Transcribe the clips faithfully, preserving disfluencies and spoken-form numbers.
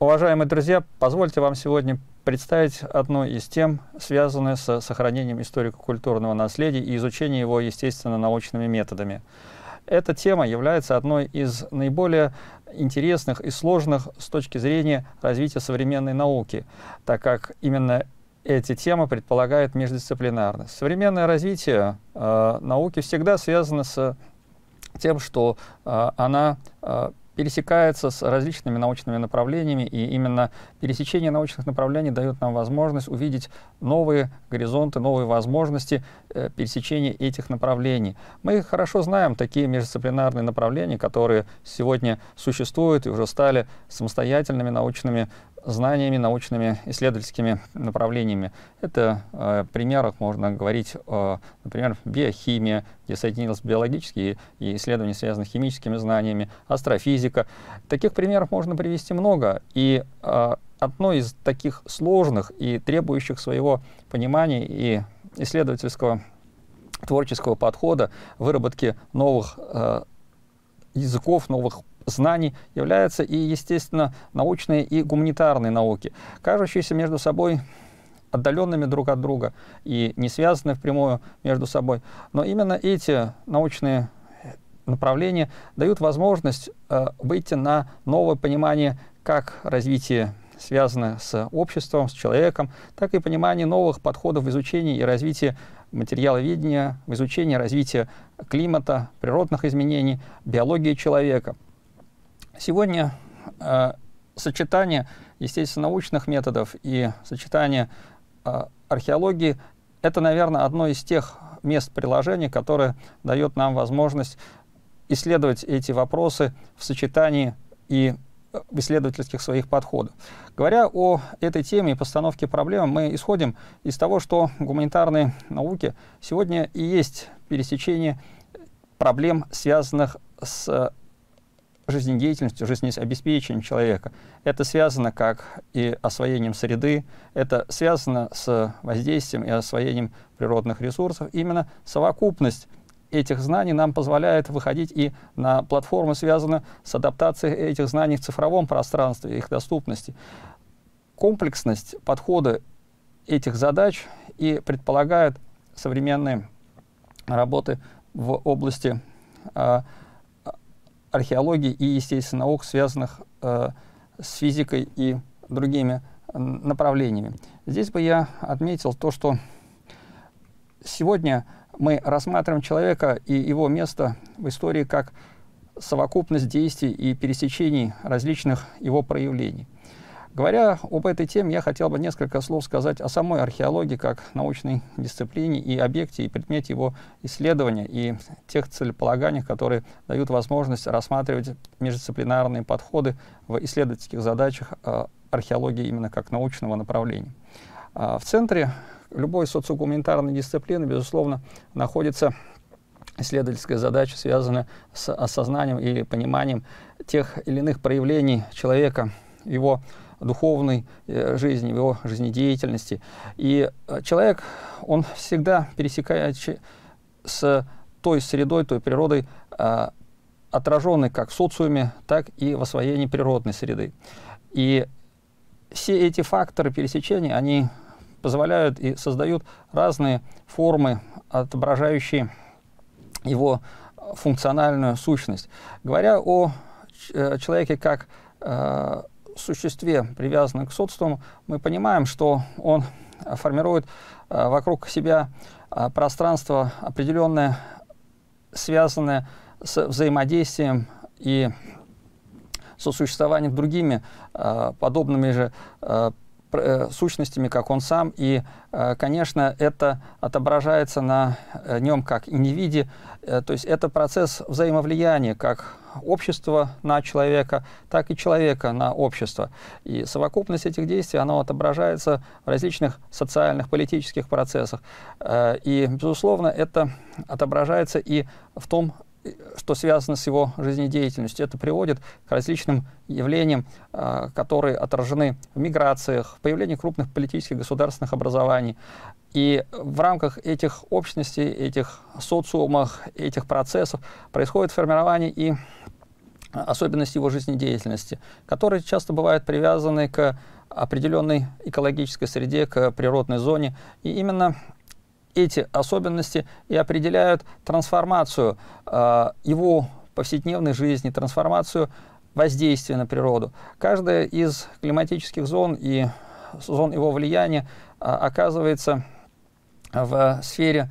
Уважаемые друзья, позвольте вам сегодня представить одну из тем, связанную с сохранением историко-культурного наследия и изучением его естественно-научными методами. Эта тема является одной из наиболее интересных и сложных с точки зрения развития современной науки, так как именно эти темы предполагают междисциплинарность. Современное развитие э, науки всегда связано с тем, что э, она э, пересекается с различными научными направлениями, и именно пересечение научных направлений дает нам возможность увидеть новые горизонты, новые возможности э, пересечения этих направлений. Мы хорошо знаем такие междисциплинарные направления, которые сегодня существуют и уже стали самостоятельными научными знаниями, научными исследовательскими направлениями. Это э, в примерах можно говорить, э, например, биохимия, где соединились биологические и исследования, связанные с химическими знаниями, астрофизика. Таких примеров можно привести много. И э, одно из таких сложных и требующих своего понимания и исследовательского творческого подхода, выработки новых э, языков, новых знаний являются и, естественно, научные и гуманитарные науки, кажущиеся между собой отдаленными друг от друга и не связанные впрямую между собой. Но именно эти научные направления дают возможность э, выйти на новое понимание как развитие связано с обществом, с человеком, так и понимание новых подходов в изучении и развитии материаловедения, в изучении развития климата, природных изменений, биологии человека. Сегодня э, сочетание естественно-научных методов и сочетание э, археологии — это, наверное, одно из тех мест приложения, которое дает нам возможность исследовать эти вопросы в сочетании и в исследовательских своих подходах. Говоря о этой теме и постановке проблем, мы исходим из того, что гуманитарные науки сегодня и есть пересечение проблем, связанных с жизнедеятельностью, жизнеобеспечением человека. Это связано как и освоением среды, это связано с воздействием и освоением природных ресурсов. Именно совокупность этих знаний нам позволяет выходить и на платформы, связанные с адаптацией этих знаний в цифровом пространстве, их доступности. Комплексность подхода этих задач и предполагает современные работы в области э, археологии и естественных наук, связанных э, с физикой и другими направлениями. Здесь бы я отметил то, что сегодня мы рассматриваем человека и его место в истории как совокупность действий и пересечений различных его проявлений. Говоря об этой теме, я хотел бы несколько слов сказать о самой археологии как научной дисциплине и объекте, и предмете его исследования, и тех целеполаганиях, которые дают возможность рассматривать междисциплинарные подходы в исследовательских задачах археологии именно как научного направления. В центре любой социогуманитарной дисциплины, безусловно, находится исследовательская задача, связанная с осознанием или пониманием тех или иных проявлений человека, его духовной э, жизни, в его жизнедеятельности. И э, человек, он всегда пересекает с той средой, той природой, э, отраженной как в социуме, так и в освоении природной среды. И все эти факторы пересечения, они позволяют и создают разные формы, отображающие его функциональную сущность. Говоря о э, человеке как э, существе, привязанном к социуму, мы понимаем, что он формирует э, вокруг себя э, пространство определенное, связанное с взаимодействием и сосуществованием с другими э, подобными же э, сущностями, как он сам, и, конечно, это отображается на нем как индивиде, то есть это процесс взаимовлияния как общества на человека, так и человека на общество. И совокупность этих действий, она отображается в различных социальных, политических процессах. И, безусловно, это отображается и в том, что связано с его жизнедеятельностью. Это приводит к различным явлениям, которые отражены в миграциях, в появлении крупных политических государственных образований. И в рамках этих общностей, этих социумов, этих процессов происходит формирование и особенности его жизнедеятельности, которые часто бывают привязаны к определенной экологической среде, к природной зоне. И именно эти особенности и определяют трансформацию э, его повседневной жизни, трансформацию воздействия на природу. Каждая из климатических зон и зон его влияния э, оказывается в сфере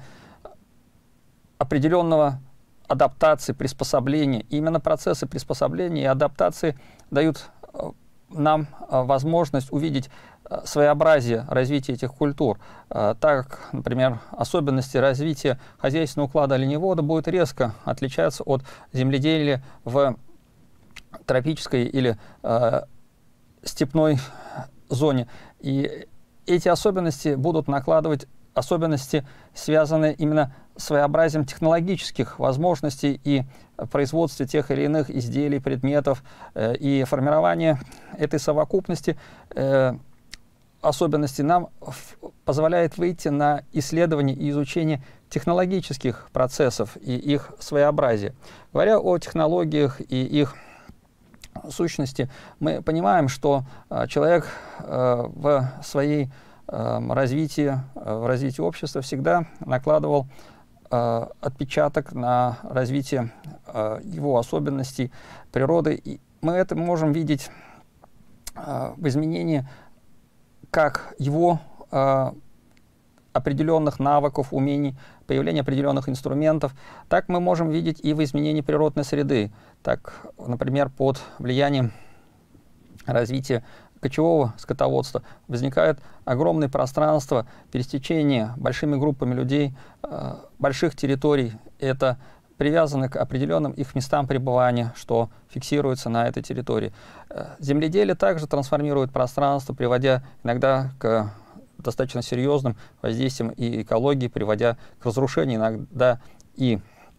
определенного адаптации, приспособления. И именно процессы приспособления и адаптации дают нам возможность увидеть своеобразие развития этих культур. Так, например, особенности развития хозяйственного уклада оленевода будут резко отличаться от земледелия в тропической или э, степной зоне. И эти особенности будут накладывать особенности, связанные именно с своеобразием технологических возможностей и производстве тех или иных изделий, предметов, э, и формирование этой совокупности э, особенностей нам позволяет выйти на исследование и изучение технологических процессов и их своеобразия. Говоря о технологиях и их сущности, мы понимаем, что э, человек э, в своей э, развитии, э, в развитии общества всегда накладывал э, отпечаток на развитие э, его особенностей природы. И мы это можем видеть э, в изменении как его э, определенных навыков, умений, появления определенных инструментов, так мы можем видеть и в изменении природной среды. Так, например, под влиянием развития кочевого скотоводства возникает огромное пространство пересечения большими группами людей э, больших территорий. Это привязаны к определенным их местам пребывания, что фиксируется на этой территории. Земледелие также трансформирует пространство, приводя иногда к достаточно серьезным воздействиям и экологии, приводя к разрушению иногда и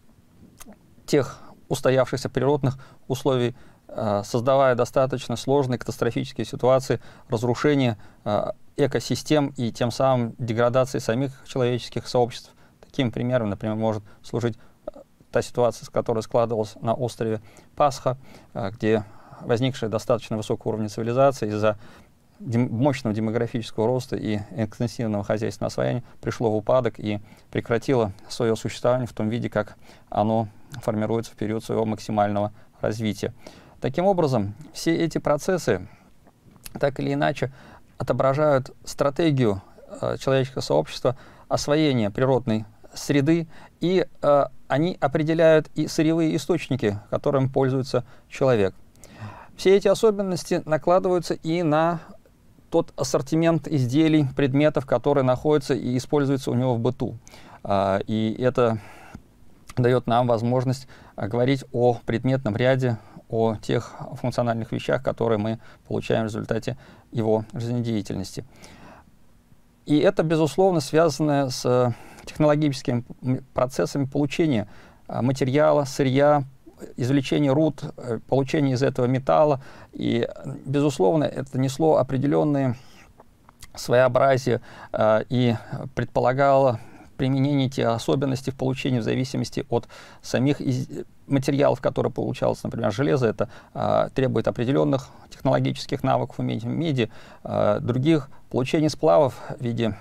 тех устоявшихся природных условий, создавая достаточно сложные катастрофические ситуации разрушения экосистем и тем самым деградации самих человеческих сообществ. Таким примером, например, может служить та ситуация, которая складывалась на острове Пасха, где возникшая достаточно высокого уровня цивилизации из-за дем мощного демографического роста и интенсивного хозяйственного освоения пришло в упадок и прекратило свое существование в том виде, как оно формируется в период своего максимального развития. Таким образом, все эти процессы так или иначе отображают стратегию э, человеческого сообщества освоения природной среды, и э, они определяют и сырьевые источники, которым пользуется человек. Все эти особенности накладываются и на тот ассортимент изделий, предметов, которые находятся и используются у него в быту. Э, и это дает нам возможность э, говорить о предметном ряде, о тех функциональных вещах, которые мы получаем в результате его жизнедеятельности. И это, безусловно, связано с технологическими процессами получения материала, сырья, извлечения руд, получения из этого металла. И, безусловно, это несло определенные своеобразия и предполагало применение тех особенностей в получении в зависимости от самих материалов, которые получалось. Например, железо это а, требует определенных технологических навыков, умений, меди, а, других. Получение сплавов в виде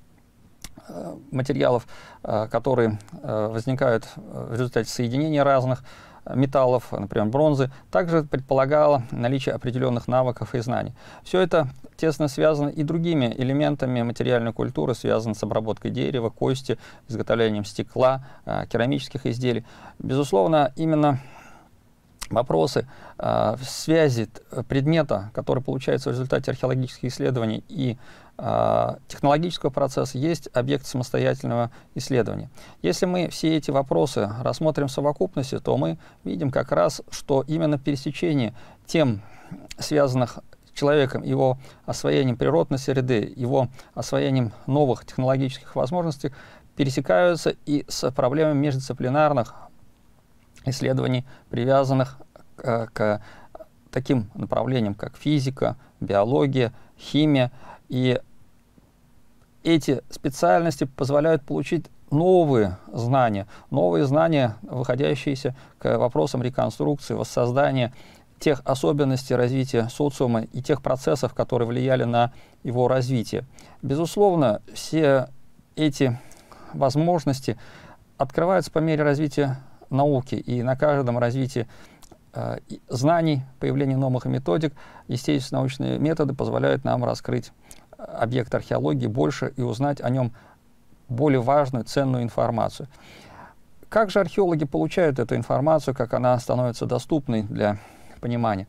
а, материалов, а, которые а, возникают в результате соединения разных металлов, например, бронзы, также предполагало наличие определенных навыков и знаний. Все это тесно связано и другими элементами материальной культуры, связано с обработкой дерева, кости, изготовлением стекла, э, керамических изделий. Безусловно, именно вопросы э, связи предмета, который получается в результате археологических исследований, и э, технологического процесса есть объект самостоятельного исследования. Если мы все эти вопросы рассмотрим в совокупности, то мы видим как раз, что именно пересечение тем, связанных с человеком, его освоением природной среды, его освоением новых технологических возможностей, пересекаются и с проблемами междисциплинарных исследований, привязанных к, к таким направлениям, как физика, биология, химия. И эти специальности позволяют получить новые знания, новые знания, выходящиеся к вопросам реконструкции, воссоздания тех особенностей развития социума и тех процессов, которые влияли на его развитие. Безусловно, все эти возможности открываются по мере развития науки, и на каждом развитии э, знаний, появления новых методик, естественно, научные методы позволяют нам раскрыть объект археологии больше и узнать о нем более важную, ценную информацию. Как же археологи получают эту информацию, как она становится доступной для понимания?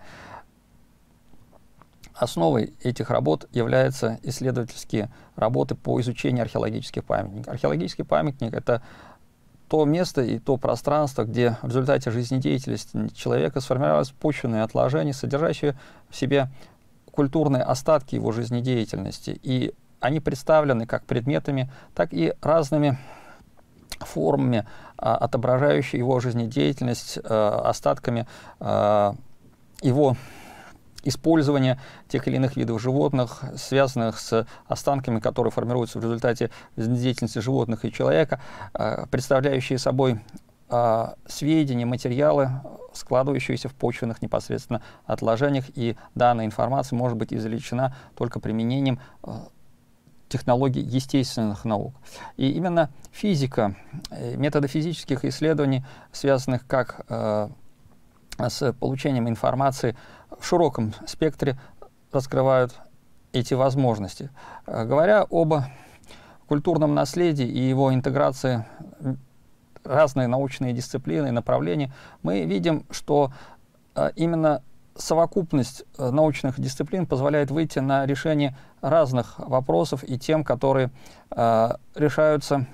Основой этих работ являются исследовательские работы по изучению археологических памятников. Археологический памятник — это то место и то пространство, где в результате жизнедеятельности человека сформировались почвенные отложения, содержащие в себе культурные остатки его жизнедеятельности. И они представлены как предметами, так и разными формами, а, отображающими его жизнедеятельность, а, остатками а, его использования тех или иных видов животных, связанных с останками, которые формируются в результате жизнедеятельности животных и человека, а, представляющие собой а, сведения, материалы, складывающиеся в почвенных непосредственно отложениях, и данная информация может быть извлечена только применением а, технологий естественных наук. И именно физика, методы физических исследований, связанных как э, с получением информации в широком спектре, раскрывают эти возможности. Э, говоря об культурном наследии и его интеграции в разные научные дисциплины и направления, мы видим, что э, именно совокупность научных дисциплин позволяет выйти на решение разных вопросов и тем, которые э, решаются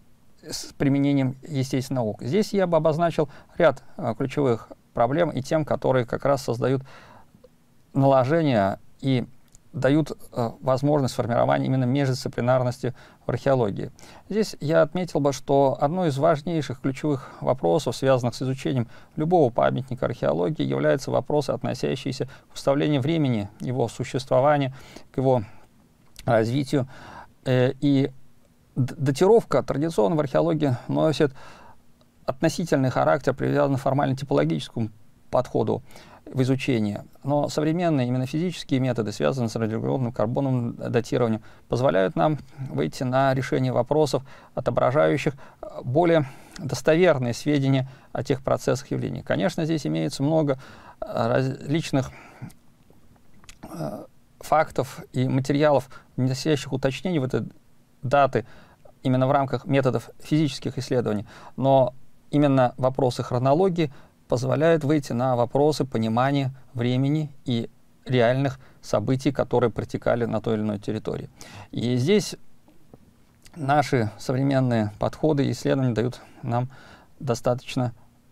с применением естественных наук. Здесь я бы обозначил ряд э, ключевых проблем и тем, которые как раз создают наложение и дают э, возможность формирования именно междисциплинарности в археологии. Здесь я отметил бы, что одно из важнейших ключевых вопросов, связанных с изучением любого памятника археологии, является вопрос, относящийся к установлению времени его существования, к его развитию. Э, и датировка традиционно в археологии носит относительный характер, привязанный к формально-типологическому подходу в изучении. Но современные именно физические методы, связанные с радиоуглеродным карбоновым датированием, позволяют нам выйти на решение вопросов, отображающих более достоверные сведения о тех процессах явлений. Конечно, здесь имеется много различных фактов и материалов, несущих уточнений в этой даты именно в рамках методов физических исследований, но именно вопросы хронологии позволяют выйти на вопросы понимания времени и реальных событий, которые протекали на той или иной территории. И здесь наши современные подходы и исследования дают нам достаточно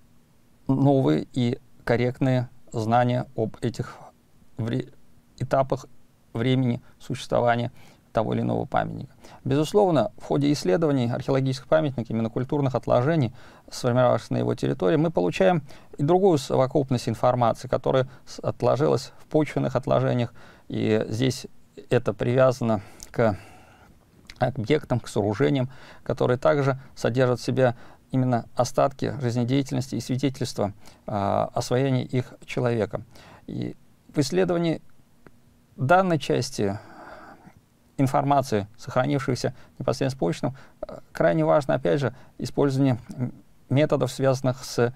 новые и корректные знания об этих вре- этапах времени существования того или иного памятника. Безусловно, в ходе исследований археологических памятников, именно культурных отложений, сформировавшихся на его территории, мы получаем и другую совокупность информации, которая отложилась в почвенных отложениях, и здесь это привязано к объектам, к сооружениям, которые также содержат в себе именно остатки жизнедеятельности и свидетельства а, освоения их человеком. И в исследовании данной части информации, сохранившейся непосредственно с почвенным, крайне важно, опять же, использование методов, связанных с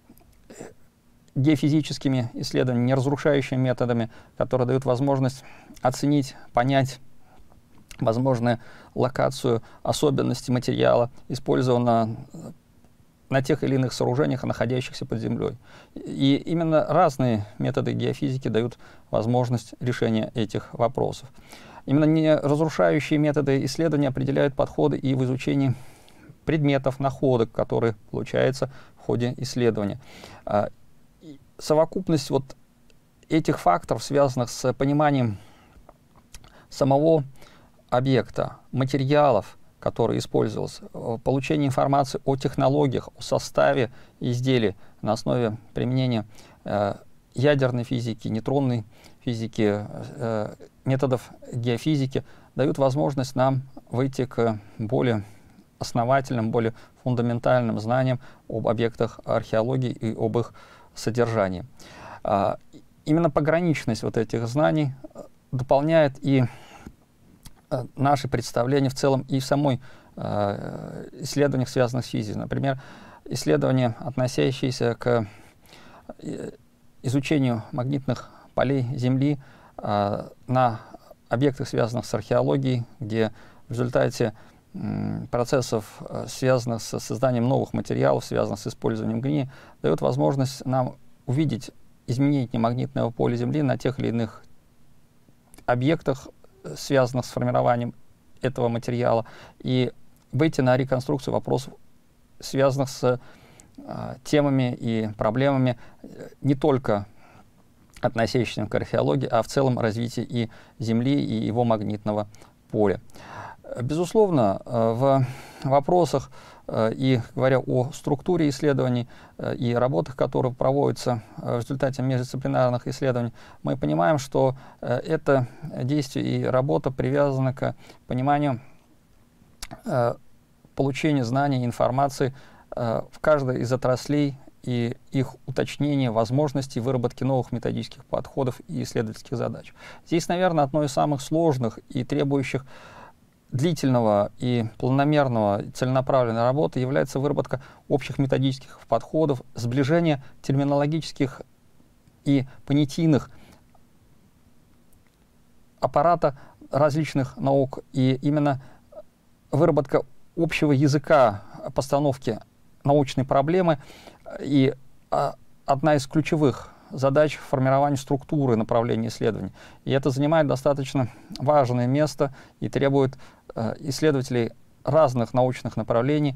геофизическими исследованиями, неразрушающими методами, которые дают возможность оценить, понять возможную локацию, особенности материала, использованного на тех или иных сооружениях, находящихся под землей. И именно разные методы геофизики дают возможность решения этих вопросов. Именно неразрушающие методы исследования определяют подходы и в изучении предметов, находок, которые получаются в ходе исследования. Совокупность вот этих факторов, связанных с пониманием самого объекта, материалов, которые использовался, получение информации о технологиях, о составе изделий на основе применения э, ядерной физики, нейтронной физики, э, методов геофизики, дают возможность нам выйти к более основательным, более фундаментальным знаниям об объектах археологии и об их содержании. Именно пограничность вот этих знаний дополняет и наши представления в целом и в самой исследованиях, связанных с физикой. Например, исследования, относящиеся к изучению магнитных полей Земли на объектах, связанных с археологией, где в результате процессов, связанных с созданием новых материалов, связанных с использованием глины, дает возможность нам увидеть изменение магнитного поля Земли на тех или иных объектах, связанных с формированием этого материала, и выйти на реконструкцию вопросов, связанных с э, темами и проблемами не только относящимися к археологии, а в целом развитии и Земли, и его магнитного поля. Безусловно, в вопросах и говоря о структуре исследований и работах, которые проводятся в результате междисциплинарных исследований, мы понимаем, что это действие и работа привязаны к пониманию получения знаний, информации в каждой из отраслей и их уточнение возможностей выработки новых методических подходов и исследовательских задач. Здесь, наверное, одно из самых сложных и требующих длительного и планомерного, целенаправленной работы является выработка общих методических подходов, сближение терминологических и понятийных аппарата различных наук, и именно выработка общего языка постановки научной проблемы и а, одна из ключевых задач формирования структуры направления исследований. И это занимает достаточно важное место и требует э, исследователей разных научных направлений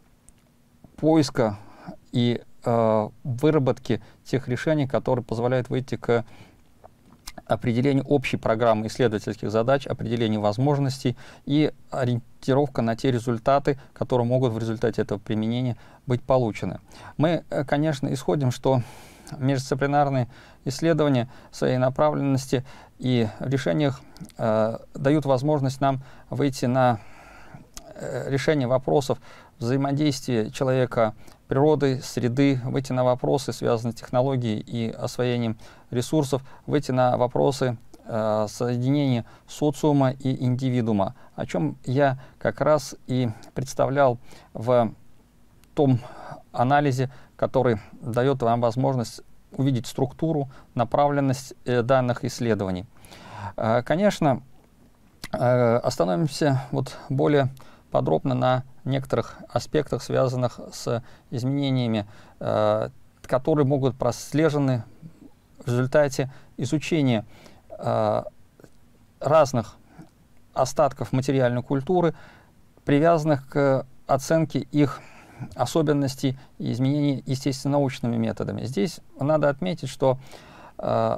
поиска и э, выработки тех решений, которые позволяют выйти к определению общей программы исследовательских задач, определению возможностей и ориентировка на те результаты, которые могут в результате этого применения быть получены. Мы, конечно, исходим, что междисциплинарные исследования в своей направленности и в решениях э, дают возможность нам выйти на э, решение вопросов взаимодействия человека, природы, среды, выйти на вопросы, связанные с технологией и освоением ресурсов, выйти на вопросы э, соединения социума и индивидуума, о чем я как раз и представлял в том анализе, который дает вам возможность увидеть структуру, направленность э, данных исследований. Э, конечно, э, остановимся вот более подробно на некоторых аспектах, связанных с изменениями, э, которые могут прослежены в результате изучения э, разных остатков материальной культуры, привязанных к оценке их особенностей и изменений естественно-научными методами. Здесь надо отметить, что э,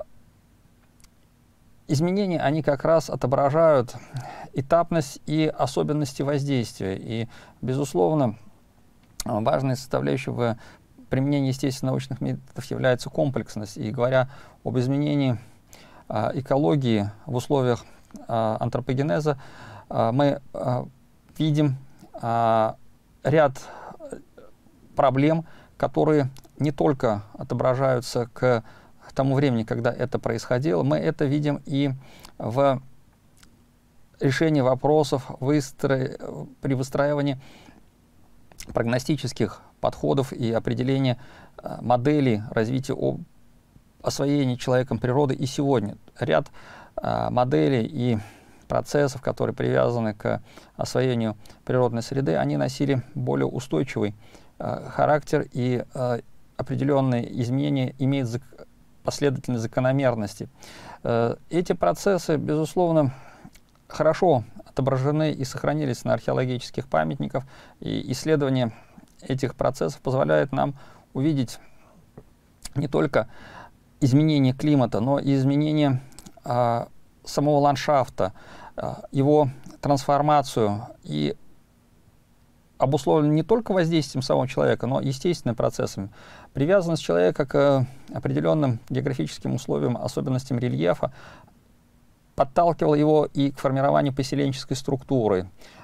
изменения, они как раз отображают этапность и особенности воздействия. И, безусловно, важной составляющей в применении естественно-научных методов является комплексность. И говоря об изменении э, экологии в условиях э, антропогенеза, э, мы э, видим э, ряд проблем, которые не только отображаются к тому времени, когда это происходило, мы это видим и в решении вопросов выстро... при выстраивании прогностических подходов и определении моделей развития об... освоения человеком природы и сегодня. Ряд а, моделей и процессов, которые привязаны к освоению природной среды, они носили более устойчивый характер, и э, определенные изменения имеют зак последовательные закономерности. Э, эти процессы, безусловно, хорошо отображены и сохранились на археологических памятниках, и исследование этих процессов позволяет нам увидеть не только изменение климата, но и изменение э, самого ландшафта, э, его трансформацию, и обусловлен не только воздействием самого человека, но и естественными процессами. Привязанность человека к определенным географическим условиям, особенностям рельефа подталкивала его и к формированию поселенческой структуры.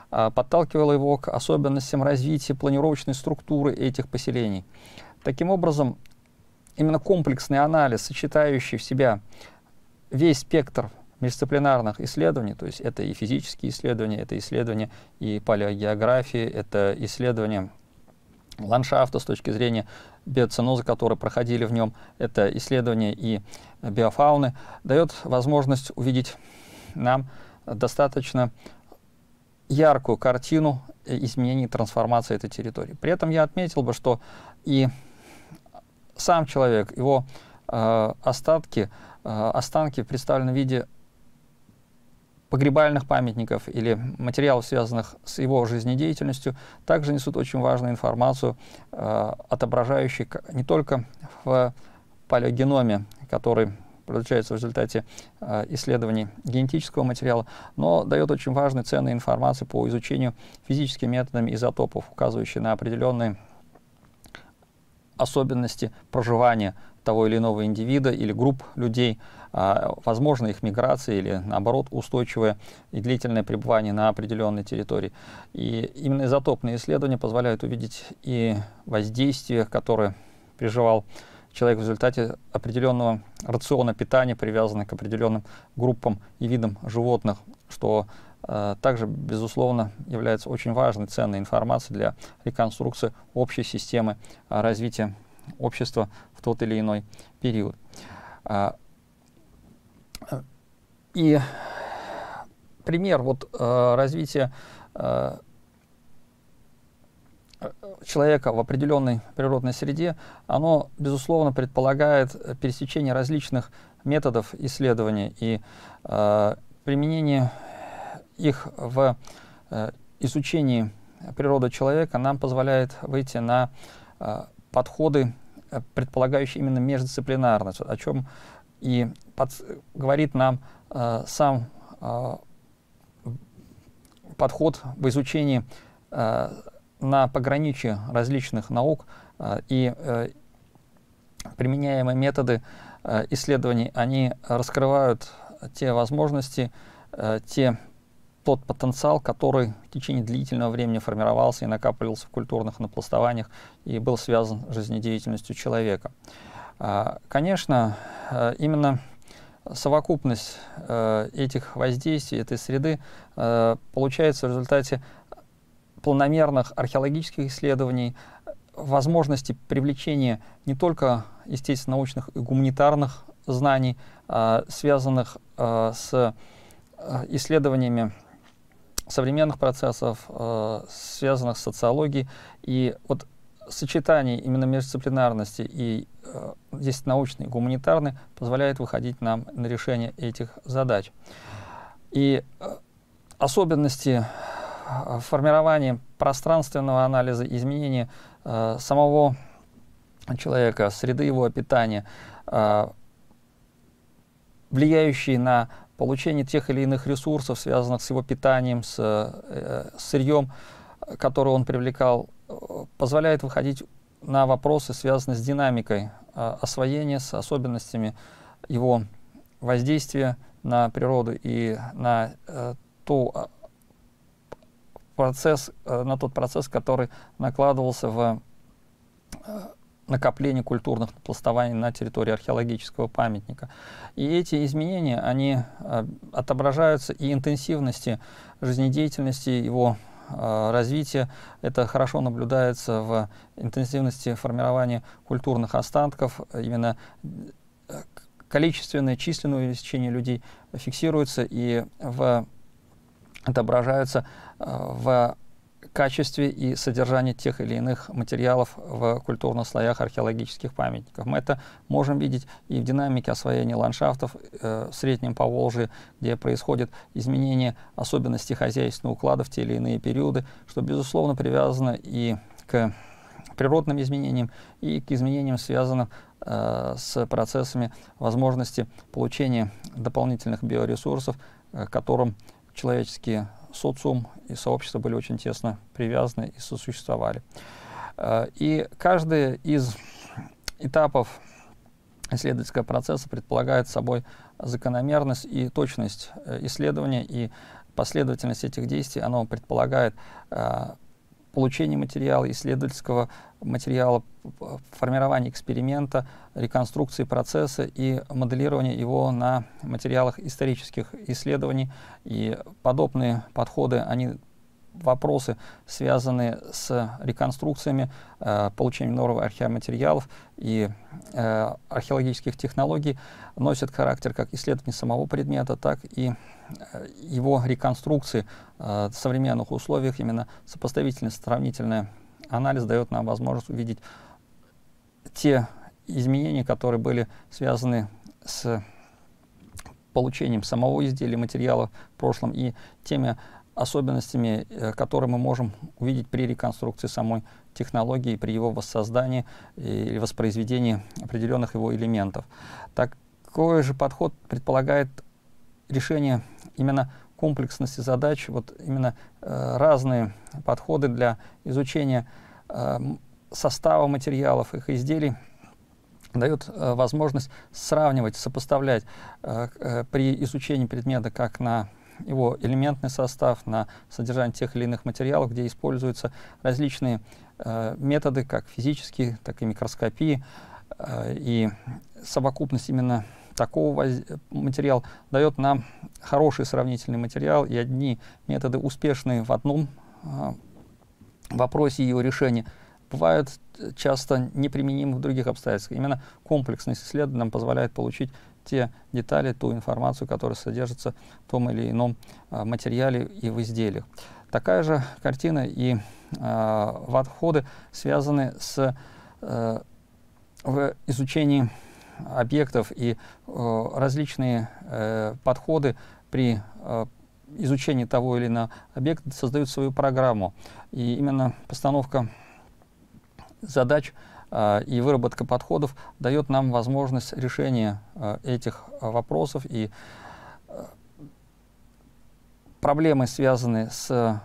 подталкивало его к особенностям развития планировочной структуры этих поселений. Таким образом, именно комплексный анализ, сочетающий в себя весь спектр междисциплинарных исследований, то есть это и физические исследования, это исследования и палеогеографии, это исследования ландшафта с точки зрения биоценоза, которые проходили в нем, это исследования и биофауны, дает возможность увидеть нам достаточно яркую картину изменений и трансформации этой территории. При этом я отметил бы, что и сам человек, его э, остатки, э, останки представлены в виде погребальных памятников или материалов, связанных с его жизнедеятельностью, также несут очень важную информацию, э, отображающую не только в палеогеноме, который получается в результате э, исследований генетического материала, но дает очень важную, ценную информацию по изучению физическими методами изотопов, указывающие на определенные особенности проживания того или иного индивида или групп людей, а, возможно их миграция или, наоборот, устойчивое и длительное пребывание на определенной территории. И именно изотопные исследования позволяют увидеть и воздействие, которое переживал человек в результате определенного рациона питания, привязанного к определенным группам и видам животных, что э, также, безусловно, является очень важной, ценной информацией для реконструкции общей системы э, развития общества в тот или иной период. А, и пример вот, э, развития э, человека в определенной природной среде, оно, безусловно, предполагает пересечение различных методов исследования и э, применение их в э, изучении природы человека нам позволяет выйти на э, подходы, предполагающие именно междисциплинарность, о чем и под, говорит нам э, сам э, подход в изучении э, на пограничье различных наук э, и э, применяемые методы э, исследований, они раскрывают те возможности, э, те, тот потенциал, который в течение длительного времени формировался и накапливался в культурных напластованиях и был связан с жизнедеятельностью человека. Э, конечно, э, именно совокупность э, этих воздействий, этой среды э, получается в результате планомерных археологических исследований, возможности привлечения не только естественно-научных и гуманитарных знаний, а, связанных а, с а, исследованиями современных процессов, а, связанных с социологией. И вот сочетание именно междисциплинарности и а, здесь научной и гуманитарной позволяет выходить нам на решение этих задач. И а, особенности формирование пространственного анализа, изменения э, самого человека, среды его питания, э, влияющие на получение тех или иных ресурсов, связанных с его питанием, с, э, с сырьем, которое он привлекал, э, позволяет выходить на вопросы, связанные с динамикой э, освоения, с особенностями его воздействия на природу и на э, ту процесс, на тот процесс, который накладывался в накопление культурных напластований на территории археологического памятника. И эти изменения, они отображаются и интенсивности жизнедеятельности, его развития. Это хорошо наблюдается в интенсивности формирования культурных останков. Именно количественное, численное увеличение людей фиксируется и в отображаются в качестве и содержании тех или иных материалов в культурных слоях археологических памятников. Мы это можем видеть и в динамике освоения ландшафтов э, в Среднем Поволжье, где происходит изменение особенностей хозяйственного уклада в те или иные периоды, что, безусловно, привязано и к природным изменениям, и к изменениям, связанным э, с процессами возможности получения дополнительных биоресурсов, э, к которым человеческие социум и сообщество были очень тесно привязаны и сосуществовали. И каждый из этапов исследовательского процесса предполагает собой закономерность и точность исследования и последовательность этих действий, она предполагает э, получение материала, исследовательского материала, формирование эксперимента, реконструкции процесса и моделирование его на материалах исторических исследований. И подобные подходы, они вопросы, связанные с реконструкциями, э, получением новых археоматериалов и э, археологических технологий, носят характер как исследования самого предмета, так и э, его реконструкции э, в современных условиях. Именно сопоставительный, сравнительный анализ дает нам возможность увидеть те изменения, которые были связаны с получением самого изделия, материала в прошлом, и теми особенностями, которые мы можем увидеть при реконструкции самой технологии, при его воссоздании или воспроизведении определенных его элементов. Такой же подход предполагает решение именно комплексности задач, вот именно э, разные подходы для изучения э, состава материалов, их изделий, дают э, возможность сравнивать, сопоставлять э, э, при изучении предмета как на его элементный состав, на содержание тех или иных материалов, где используются различные э, методы, как физические, так и микроскопии. Э, и совокупность именно такого воз... материала дает нам хороший сравнительный материал, и одни методы, успешные в одном э, вопросе и его решении, бывают часто неприменимы в других обстоятельствах. Именно комплексность исследования нам позволяет получить те детали, ту информацию, которая содержится в том или ином а, материале и в изделиях. Такая же картина и а, подходы связаны с а, в изучении объектов, и а, различные а, подходы при а, изучении того или иного объекта создают свою программу. И именно постановка задач э, и выработка подходов дает нам возможность решения э, этих э, вопросов, и э, проблемы, связанные с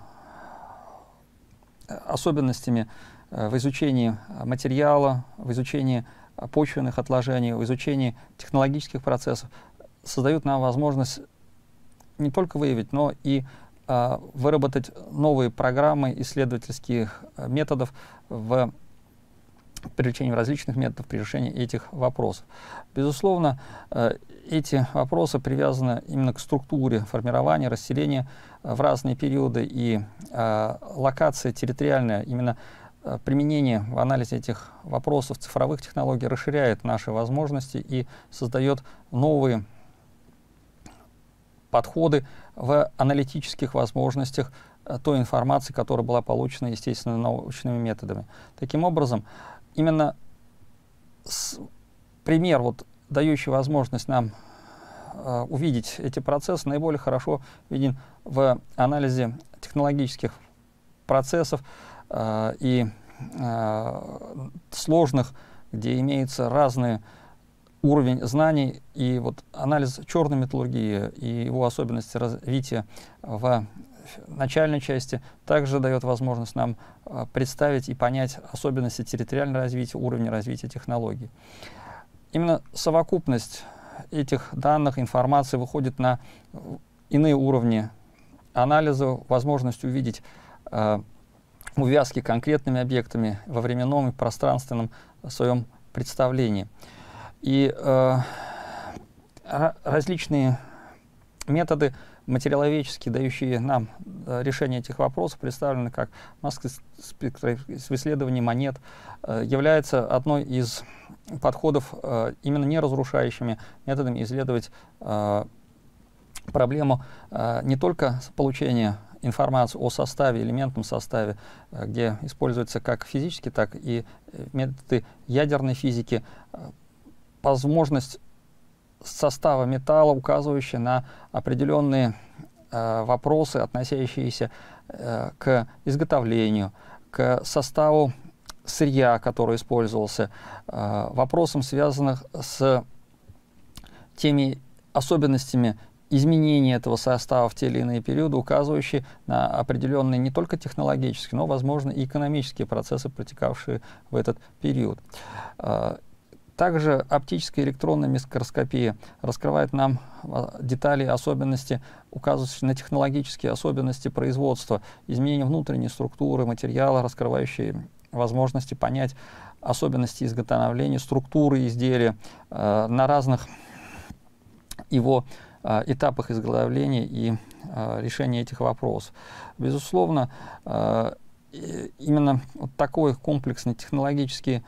э, особенностями э, в изучении материала, в изучении э, почвенных отложений, в изучении технологических процессов, создают нам возможность не только выявить, но и э, выработать новые программы исследовательских э, методов в привлечением различных методов при решении этих вопросов. Безусловно, э, эти вопросы привязаны именно к структуре формирования, расселения э, в разные периоды, и э, локация территориальная, именно э, применение в анализе этих вопросов цифровых технологий расширяет наши возможности и создает новые подходы в аналитических возможностях э, той информации, которая была получена, естественно, научными методами. Таким образом, именно с, пример, вот, дающий возможность нам э, увидеть эти процессы, наиболее хорошо виден в анализе технологических процессов э, и э, сложных, где имеется разный уровень знаний, и вот анализ черной металлургии и его особенности развития в начальной части также дает возможность нам э, представить и понять особенности территориального развития, уровня развития технологий. Именно совокупность этих данных, информации выходит на иные уровни анализа, возможность увидеть э, увязки конкретными объектами во временном и пространственном своем представлении. И э, различные методы материаловедческие, дающие нам э, решение этих вопросов, представлены как масс-спектроисследование монет, э, является одной из подходов э, именно неразрушающими методами исследовать э, проблему э, не только получения информации о составе, элементном составе, э, где используются как физические, так и методы ядерной физики, э, возможность состава металла, указывающие на определенные э, вопросы, относящиеся э, к изготовлению, к составу сырья, который использовался, э, вопросам, связанным с теми особенностями изменения этого состава в те или иные периоды, указывающие на определенные не только технологические, но, возможно, и экономические процессы, протекавшие в этот период. Э, Также оптическая и электронная микроскопия раскрывает нам детали и особенности, указывающие на технологические особенности производства, изменение внутренней структуры материала, раскрывающие возможности понять особенности изготовления, структуры изделия э, на разных его э, этапах изготовления и э, решения этих вопросов. Безусловно, э, именно вот такой комплексный технологический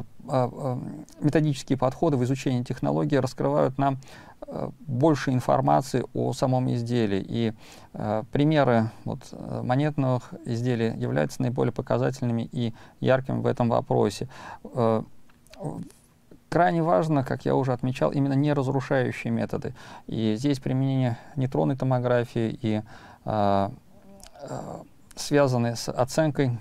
методические подходы в изучении технологии раскрывают нам больше информации о самом изделии. И э, примеры вот, монетных изделий являются наиболее показательными и яркими в этом вопросе. Э, крайне важно, как я уже отмечал, именно неразрушающие методы. И здесь применение нейтронной томографии и э, э, связанные с оценкой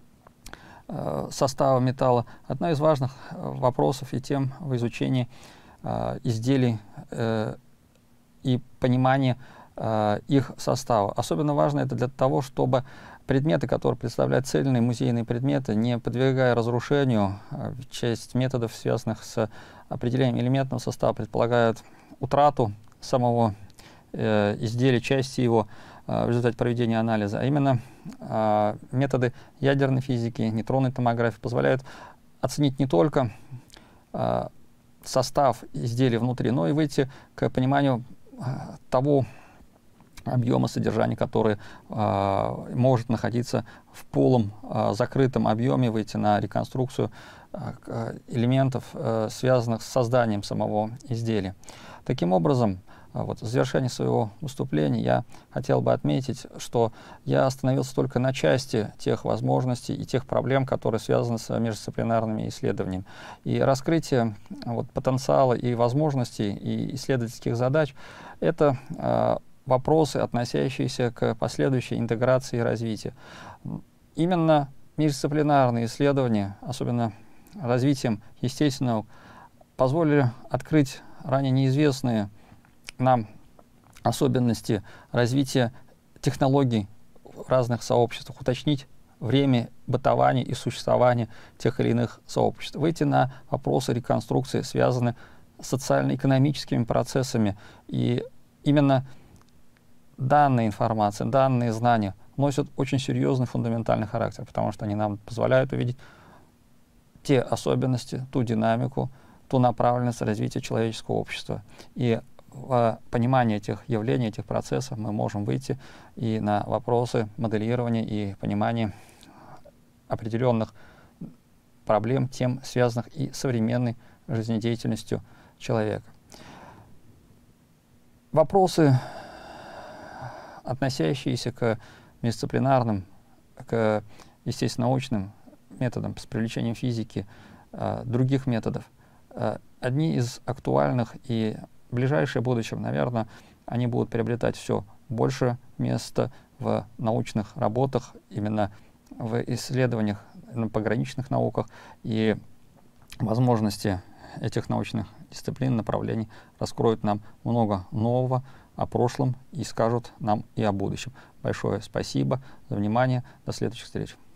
состава металла, одна из важных вопросов и тем в изучении э, изделий э, и понимании э, их состава. Особенно важно это для того, чтобы предметы, которые представляют цельные музейные предметы, не подвергая разрушению, э, часть методов, связанных с определением элементного состава, предполагают утрату самого э, изделия, части его, в результате проведения анализа, а именно э, методы ядерной физики, нейтронной томографии позволяют оценить не только э, состав изделия внутри, но и выйти к пониманию э, того объема содержания, который э, может находиться в полом э, закрытом объеме, выйти на реконструкцию э, элементов, э, связанных с созданием самого изделия. Таким образом, вот, в завершении своего выступления я хотел бы отметить, что я остановился только на части тех возможностей и тех проблем, которые связаны с междисциплинарными исследованиями. И раскрытие вот, потенциала и возможностей и исследовательских задач — это э, вопросы, относящиеся к последующей интеграции и развитию. Именно междисциплинарные исследования, особенно развитием естественного, позволили открыть ранее неизвестные нам особенности развития технологий в разных сообществах, уточнить время бытования и существования тех или иных сообществ, выйти на вопросы реконструкции, связанные с социально-экономическими процессами. И именно данная информация, данные знания носят очень серьезный фундаментальный характер, потому что они нам позволяют увидеть те особенности, ту динамику, ту направленность развития человеческого общества. И в понимании этих явлений, этих процессов мы можем выйти и на вопросы моделирования и понимания определенных проблем, тем, связанных и с современной жизнедеятельностью человека. Вопросы, относящиеся к междисциплинарным, к естественно-научным методам, с привлечением физики, э, других методов, э, одни из актуальных и в ближайшее будущее, наверное, они будут приобретать все больше места в научных работах, именно в исследованиях на пограничных науках, и возможности этих научных дисциплин, направлений раскроют нам много нового о прошлом и скажут нам и о будущем. Большое спасибо за внимание. До следующих встреч.